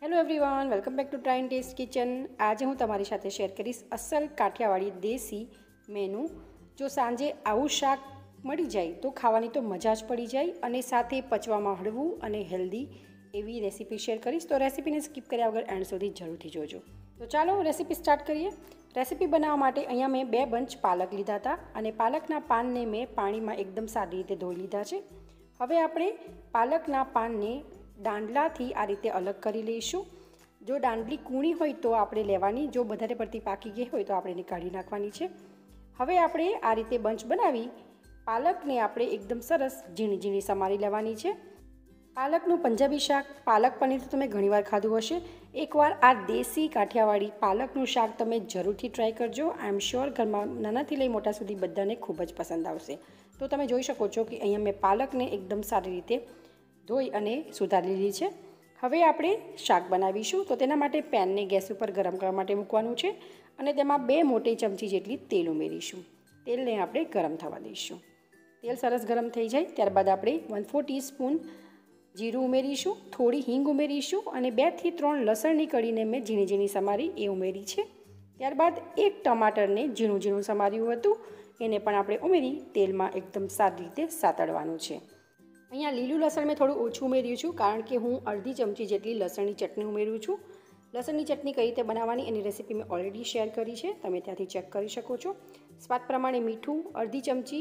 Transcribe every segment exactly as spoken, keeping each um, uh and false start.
Hello everyone, welcome back to try and taste kitchen. આજે હું તમારી સાથે શેર કરીશ અસલ કાઠિયાવાડી દેશી મેનુ। જો સાંજે આવું શાક મળી જાય તો ખાવાની તો મજા જ પડી જાય અને સાથે પચવામાં હળવું અને હેલ્ધી એવી રેસીપી શેર કરીશ। તો રેસીપીને સ્કીપ કર્યા વગર એન્ડ સુધી જરૂરથી જોજો। તો ચાલો રેસીપી સ્ટાર્ટ કરીએ। રેસીપી બનાવવા માટે અહીંયા મેં બે બંચ પાલક લીધા હતા અને પાલકના પાનને મેં પાણીમાં એકદમ સારી રીતે ધોઈ લીધા છે। હવે આપણે પાલકના પાનને દાંડલાથી આ રીતે અલગ કરી લઈશું। જો દાંડલી કૂણી હોય તો આપણે લેવાની, જો વધારે પડતી પાકી ગઈ હોય તો આપણે એને કાઢી નાખવાની છે। હવે આપણે આ રીતે બંચ બનાવી પાલકને આપણે એકદમ સરસ ઝીણી ઝીણી સમારી લેવાની છે। પાલકનું પંજાબી શાક પાલક પનીર તો તમે ઘણીવાર ખાધું હશે। એકવાર આ દેશી કાઠિયાવાડી પાલકનું શાક તમે જરૂરથી ટ્રાય કરજો। આઈ એમ શ્યોર ઘરમાં નાનાથી લઈ મોટા સુધી બધાને ખૂબ જ પસંદ આવશે। તો તમે જોઈ શકો છો કે અહીંયા મેં પાલકને એકદમ સારી રીતે ધોઈ અને સુધારી લીધી છે। હવે આપણે શાક બનાવીશું। તો તેના માટે પેનને ગેસ ઉપર ગરમ કરવા માટે મૂકવાનું છે અને તેમાં બે મોટી ચમચી જેટલી તેલ ઉમેરીશું। તેલને આપણે ગરમ થવા દઈશું। તેલ સરસ ગરમ થઈ જાય ત્યારબાદ આપણે વન ફોર ટીસ્પૂન જીરું ઉમેરીશું, થોડી હિંગ ઉમેરીશું અને બેથી ત્રણ લસણની કળીને મેં ઝીણી ઝીણી સમારી એ ઉમેરી છે। ત્યારબાદ એક ટમાટરને ઝીણું ઝીણું સમાર્યું હતું એને પણ આપણે ઉમેરી તેલમાં એકદમ સારી રીતે સાતળવાનું છે। અહીંયા લીલું લસણ મેં થોડું ઓછું ઉમેર્યું છું કારણ કે હું અડધી ચમચી જેટલી લસણની ચટણી ઉમેરું છું। લસણની ચટણી કઈ રીતે બનાવવાની એની રેસીપી મેં ઓલરેડી શેર કરી છે, તમે ત્યાંથી ચેક કરી શકો છો। સ્વાદ પ્રમાણે મીઠું, અડધી ચમચી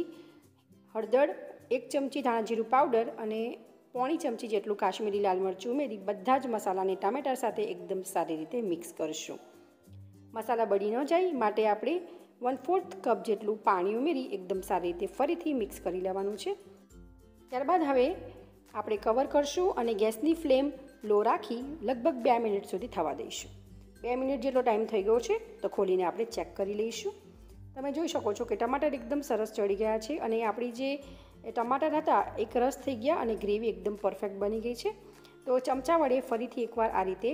હળદર, એક ચમચી ધાણા જીરું પાવડર અને પોણી ચમચી જેટલું કાશ્મીરી લાલ મરચું ઉમેરી બધા જ મસાલાને ટામેટા સાથે એકદમ સારી રીતે મિક્સ કરશું। મસાલા બળી ન જાય માટે આપણે વન ફોર્થ કપ જેટલું પાણી ઉમેરી એકદમ સારી રીતે ફરીથી મિક્સ કરી લેવાનું છે। ત્યારબાદ હવે આપણે કવર કરશું અને ગેસની ફ્લેમ લો રાખી લગભગ બે મિનિટ સુધી થવા દઈશું। બે મિનિટ જેટલો ટાઈમ થઈ ગયો છે તો ખોલીને આપણે ચેક કરી લઈશું। તમે જોઈ શકો છો કે ટમાટર એકદમ સરસ ચડી ગયા છે અને આપણી જે ટમાટર હતા એક રસ થઈ ગયા અને ગ્રેવી એકદમ પરફેક્ટ બની ગઈ છે। તો ચમચા વડે ફરીથી એકવાર આ રીતે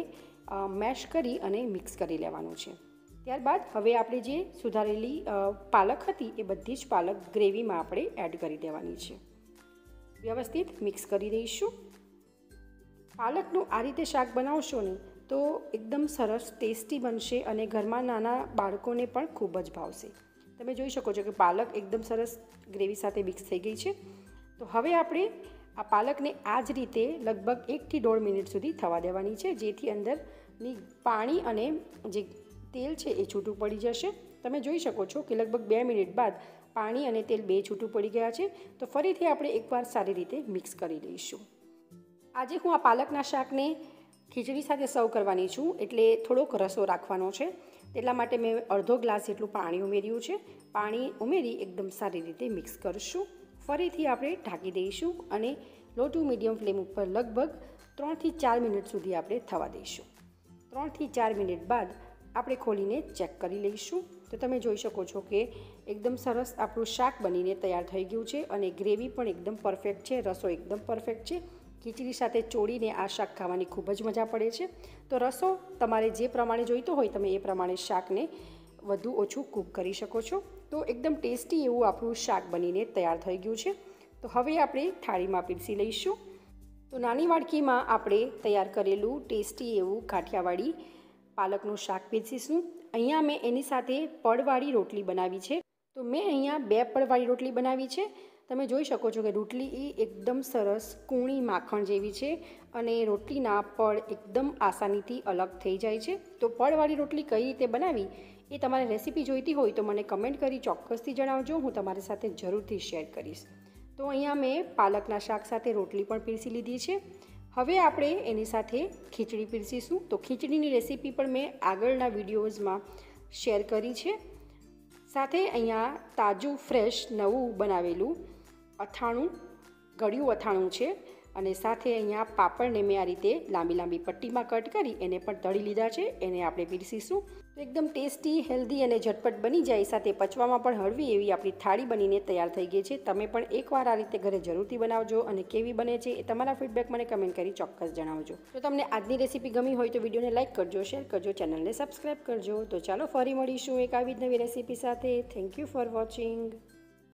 મેશ કરી અને મિક્સ કરી લેવાનું છે। ત્યારબાદ હવે આપણે જે સુધારેલી પાલક હતી એ બધી જ પાલક ગ્રેવીમાં આપણે એડ કરી દેવાની છે। વ્યવસ્થિત મિક્સ કરી દઈશું। પાલકનું આ રીતે શાક બનાવશો ને તો એકદમ સરસ ટેસ્ટી બનશે અને ઘરમાં નાના બાળકોને પણ ખૂબ જ ભાવશે। તમે જોઈ શકો છો કે પાલક એકદમ સરસ ગ્રેવી સાથે મિક્સ થઈ ગઈ છે। તો હવે આપણે આ પાલકને આ જ રીતે લગભગ એકથી દોઢ મિનિટ સુધી થવા દેવાની છે જેથી અંદરની પાણી અને જે તેલ છે એ છૂટું પડી જશે। તમે જોઈ શકો છો કે લગભગ બે મિનિટ બાદ પાણી અને તેલ બે છૂટું પડી ગયા છે। તો ફરીથી આપણે એકવાર સારી રીતે મિક્સ કરી લઈશું। આજે હું આ પાલકના શાકને ખીચડી સાથે સર્વ કરવાની છું એટલે થોડોક રસો રાખવાનો છે, તેટલા માટે મેં અડધો ગ્લાસ જેટલું પાણી ઉમેર્યું છે। પાણી ઉમેરી એકદમ સારી રીતે મિક્સ કરીશું। ફરીથી આપણે ઢાંકી દઈશું અને લો ટુ મીડિયમ ફ્લેમ ઉપર લગભગ ત્રણથી ચાર મિનિટ સુધી આપણે થવા દઈશું। ત્રણથી ચાર મિનિટ બાદ આપણે ખોલીને ચેક કરી લઈશું। તો તમે જોઈ શકો છો કે એકદમ સરસ આપણું શાક બનીને તૈયાર થઈ ગયું છે અને ગ્રેવી પણ એકદમ પરફેક્ટ છે, રસો એકદમ પરફેક્ટ છે। ખીચડી સાથે ચોળીને આ શાક ખાવાની ખૂબ જ મજા પડે છે। તો રસો તમારે જે પ્રમાણે જોઈતો હોય તમે એ પ્રમાણે શાકને વધુ ઓછું કૂક કરી શકો છો। તો એકદમ ટેસ્ટી એવું આપણું શાક બનીને તૈયાર થઈ ગયું છે। તો હવે આપણે થાળીમાં પીરસી લઈશું। તો નાની વાડકીમાં આપણે તૈયાર કરેલું ટેસ્ટી એવું કાઠિયાવાડી પાલકનું શાક પીરસીશું। અહીંયા મેં એની સાથે પડવાળી રોટલી બનાવી છે। તો મેં અહીંયા બે પડવાળી રોટલી બનાવી છે। તમે જોઈ શકો છો કે રોટલી એ એકદમ સરસ કૂણી માખણ જેવી છે અને રોટલીના પડ એકદમ આસાનીથી અલગ થઈ જાય છે। તો પડવાળી રોટલી કઈ રીતે બનાવી એ તમારે રેસીપી જોઈતી હોય તો મને કમેન્ટ કરી ચોક્કસથી જણાવજો, હું તમારી સાથે જરૂરથી શેર કરીશ। તો અહીંયા મેં પાલકના શાક સાથે રોટલી પણ પીરસી લીધી છે। હવે આપણે એની સાથે ખીચડી પીરસીશું। તો ખીચડીની રેસીપી પણ મેં આગળના વિડીયોઝમાં શેર કરી છે। સાથે અહીંયા તાજું ફ્રેશ નવું બનાવેલું અથાણું, ગળ્યું અથાણું છે અને સાથે અહીંયા પાપડને મેં આ રીતે લાંબી લાંબી પટ્ટીમાં કટ કરી એને પણ તળી લીધા છે, એને આપણે પીરસીશું। તો એકદમ ટેસ્ટી, હેલ્ધી અને ઝટપટ બની જાય, સાથે પચવામાં પણ હળવી એવી આપણી થાળી બનીને તૈયાર થઈ ગઈ છે। તમે પણ એકવાર આ રીતે ઘરે જરૂરથી બનાવજો અને કેવી બને છે એ તમારા ફીડબેક મને કમેન્ટ કરી ચોક્કસ જણાવજો। તો તમને આજની રેસીપી ગમી હોય તો વિડીયોને લાઇક કરજો, શેર કરજો, ચેનલને સબસ્ક્રાઈબ કરજો। તો ચાલો ફરી મળીશું એક આવી જ નવી રેસીપી સાથે। Thank you for watching.